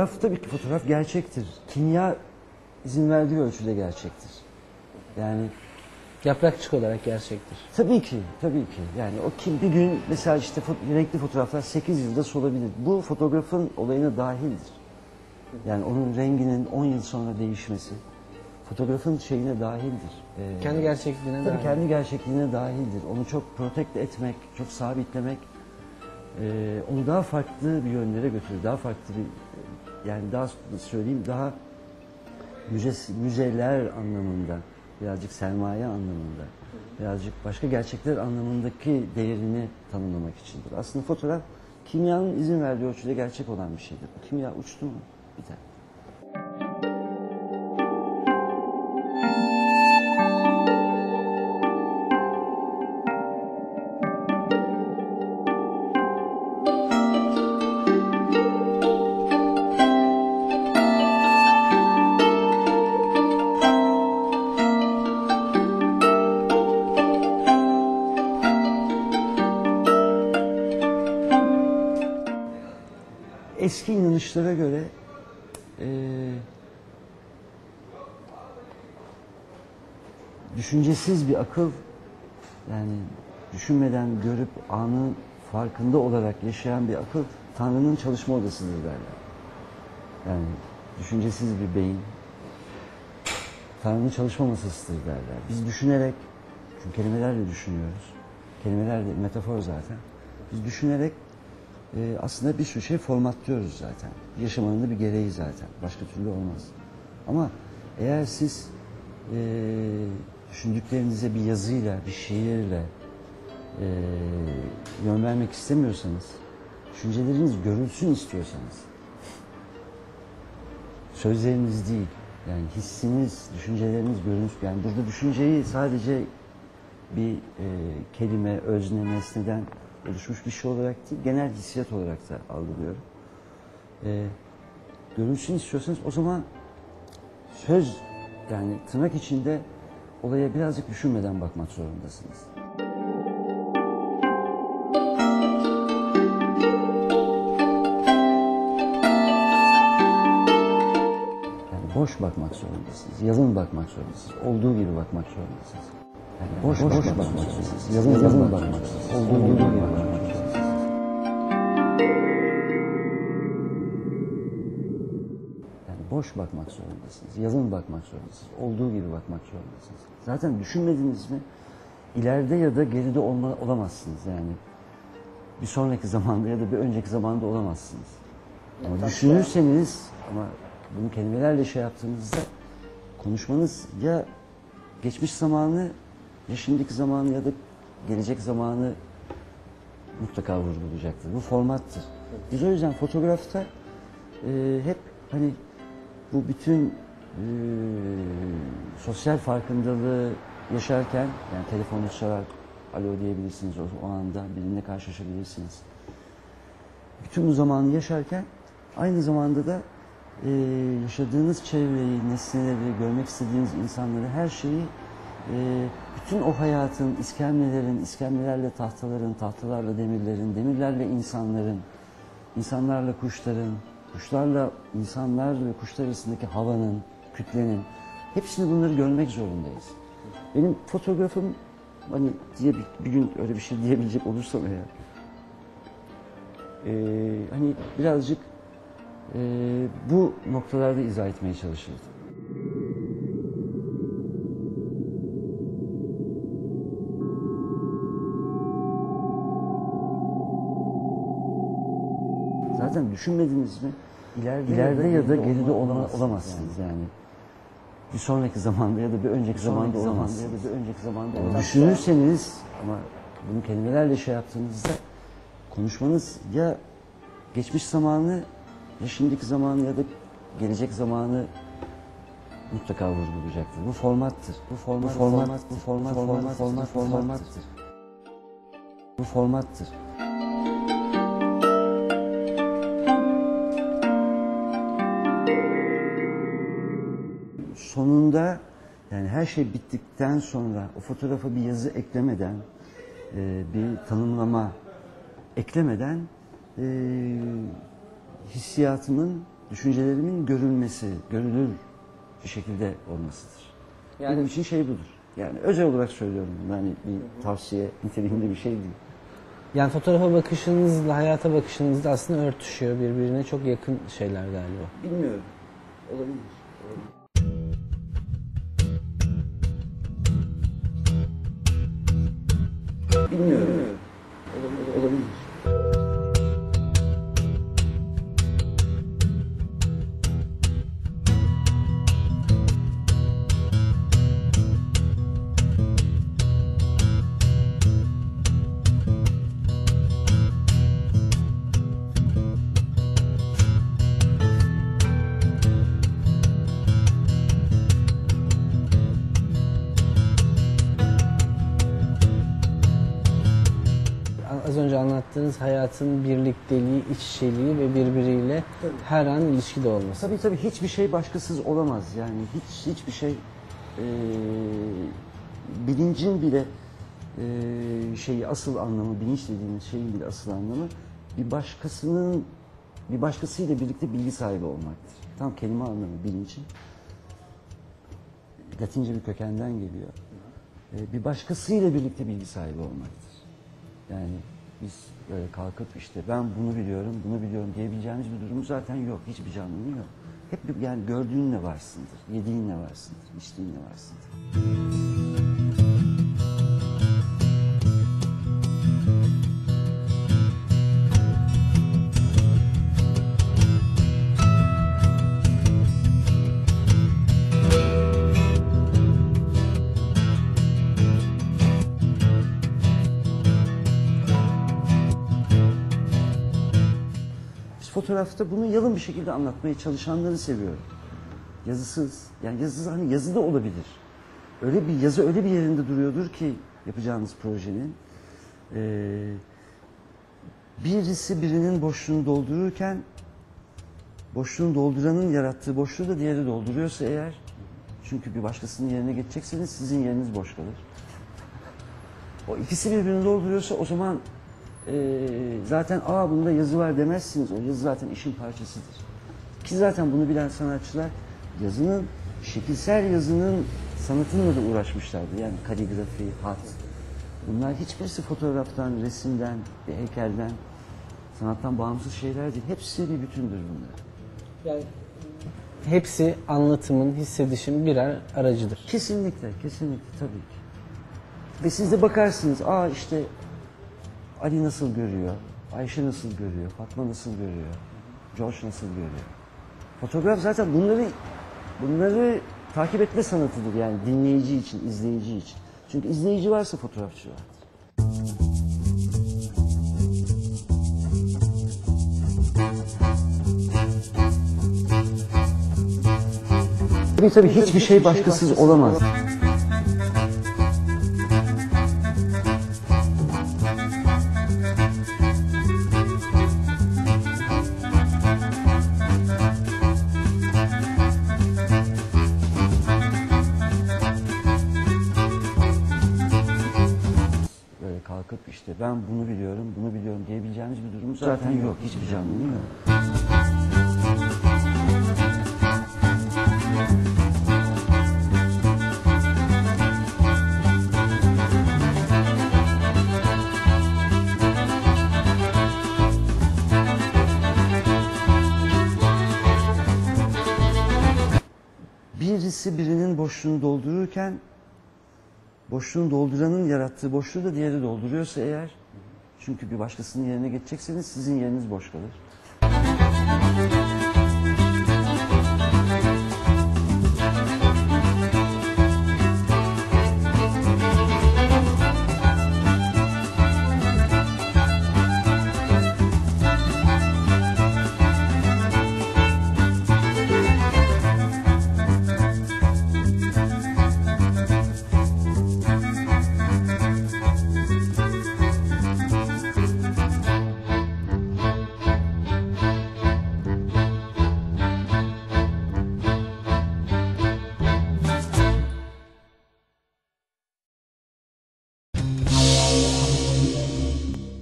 Fotoğraf tabii ki fotoğraf gerçektir. Kimya izin verdiği ölçüde gerçektir. Yani Yaprakçık olarak gerçektir. tabii ki, tabii ki. Yani o kim bir gün mesela işte renkli fotoğraflar 8 yılda solabilir. Bu fotoğrafın olayına dahildir. Yani onun renginin 10 yıl sonra değişmesi fotoğrafın şeyine dahildir. Kendi gerçekliğine Tabii dair. kendi gerçekliğine dahildir. Onu çok protekte etmek, çok sabitlemek onu daha farklı bir yönlere götürür. Daha farklı bir yani daha söyleyeyim daha müzeler anlamında, birazcık sermaye anlamında, birazcık başka gerçekler anlamındaki değerini tanımlamak içindir. Aslında fotoğraf kimyanın izin verdiği ölçüde gerçek olan bir şeydir. Kimya uçtu mu biter. Eski inanışlara göre düşüncesiz bir akıl, yani düşünmeden görüp anın farkında olarak yaşayan bir akıl Tanrı'nın çalışma odasıdır derler. Yani düşüncesiz bir beyin Tanrı'nın çalışma masasıdır derler. Biz düşünerek, çünkü kelimelerle düşünüyoruz. Kelimeler de metafor zaten. Biz düşünerek aslında bir sürü şey formatlıyoruz zaten. Yaşamanın da bir gereği zaten. Başka türlü olmaz. Ama eğer siz düşündüklerinize bir yazıyla, bir şiirle yön vermek istemiyorsanız, düşünceleriniz görülsün istiyorsanız, sözleriniz değil, yani hissiniz, düşünceleriniz görülsün. Yani burada düşünceyi sadece bir kelime, özne, nesneden oluşmuş bir şey olarak değil, genel hissiyat olarak da algılıyorum. Görülsün istiyorsanız o zaman söz, yani tırnak içinde olaya birazcık düşünmeden bakmak zorundasınız. Yani boş bakmak zorundasınız, yalın bakmak zorundasınız, olduğu gibi bakmak zorundasınız. Yani boş bakmak zorundasınız, yalın bakmak zorundasınız, olduğu gibi bakmak zorundasınız. Boş bakmak zorundasınız, yalın bakmak zorundasınız, olduğu gibi bakmak zorundasınız. Zaten düşünmediniz mi, ileride ya da geride olamazsınız yani. Bir sonraki zamanda ya da bir önceki zamanda olamazsınız. Ama düşünürseniz, ama bunu kelimelerle şey yaptığınızda, konuşmanız ya geçmiş zamanı, ya şimdiki zamanı ya da gelecek zamanı mutlaka vurgulayacaktır. Bu formattır. Biz o yüzden fotoğrafta hep hani bu bütün sosyal farkındalığı yaşarken, yani telefonunuz çalar, alo diyebilirsiniz o anda, birine karşılaşabilirsiniz. Bütün bu zamanı yaşarken aynı zamanda da yaşadığınız çevreyi, nesneleri, görmek istediğiniz insanları, her şeyi, bütün o hayatın, iskemlelerin, iskemlelerle tahtaların, tahtalarla demirlerin, demirlerle insanların, insanlarla kuşların, kuşlarla insanlar ve kuşlar arasındaki havanın, kütlenin, hepsini bunları görmek zorundayız. Benim fotoğrafım, hani diye bir gün öyle bir şey diyebilecek olursam eğer, hani birazcık bu noktalarda izah etmeye çalışırdım. Zaten düşünmediniz mi, ileride ya da geride olamazsınız yani. Bir sonraki zamanda ya da bir önceki zamanda olamazsınız. Düşünürseniz, ama bunu kelimelerle şey yaptığınızda, konuşmanız ya geçmiş zamanı, ya şimdiki zamanı ya da gelecek zamanı mutlaka vurgulayacaktır. Bu formattır. Bu formattır. Bu formattır. Sonunda, yani her şey bittikten sonra o fotoğrafa bir yazı eklemeden, bir tanımlama eklemeden hissiyatımın düşüncelerimin görülmesi, görülür bir şekilde olmasıdır. Yani- Benim için şey budur. Yani özel olarak söylüyorum bunu. Hani bir tavsiye niteliğinde bir şey değil. Yani fotoğrafa bakışınızla hayata bakışınız da aslında örtüşüyor. Birbirine çok yakın şeyler galiba. Bilmiyorum. Olabilir. Bilmiyorum. Olabilir. Az önce anlattığınız hayatın birlikteliği, iç içeliği ve birbiriyle her an ilişkide olması. Tabii hiçbir şey başkasız olamaz. Yani hiçbir şey bilincin bile şeyi asıl anlamı, bilinç dediğimiz şeyin bile asıl anlamı bir başkasıyla birlikte bilgi sahibi olmaktır. Tam kelime anlamı bilincin. Latince bir kökenden geliyor. Bir başkasıyla birlikte bilgi sahibi olmaktır. Yani biz böyle kalkıp işte ben bunu biliyorum diyebileceğimiz bir durum zaten yok. Hiçbir canlının yok. Hep yani gördüğünle varsındır, yediğinle varsındır, içtiğinle varsındır. Fotoğrafta bunu yalın bir şekilde anlatmaya çalışanları seviyorum. Yazısız, yani yazısız hani yazı da olabilir. Öyle bir yazı öyle bir yerinde duruyordur ki yapacağınız projenin. Birisi birinin boşluğunu doldururken boşluğunu dolduranın yarattığı boşluğu da diğeri dolduruyorsa eğer, çünkü bir başkasının yerine geçecekseniz sizin yeriniz boş kalır. O ikisi birbirini dolduruyorsa o zaman zaten bunda yazı var demezsiniz. O yazı zaten işin parçasıdır. Ki zaten bunu bilen sanatçılar şekilsel yazının sanatıyla da uğraşmışlardı. Yani kaligrafi, hat. Bunlar hiçbirisi fotoğraftan, resimden, bir heykelden, sanattan bağımsız şeyler değil. Hepsi bir bütündür bunlar. Yani hepsi anlatımın, hissedişin birer aracıdır. Kesinlikle tabii ki. Ve siz de bakarsınız, işte Ali nasıl görüyor, Ayşe nasıl görüyor, Fatma nasıl görüyor, George nasıl görüyor. Fotoğraf zaten bunları takip etme sanatıdır yani dinleyici için, izleyici için. Çünkü izleyici varsa fotoğrafçı vardır. Tabii hiçbir şey başkasız olamaz. Böyle kalkıp işte ben bunu biliyorum diyebileceğimiz bir durum zaten yok. Hiçbir canlının yok. Birisi birinin boşluğunu doldururken boşluğunu dolduranın yarattığı boşluğu da diğeri dolduruyorsa eğer, çünkü bir başkasının yerine geçecekseniz sizin yeriniz boş kalır.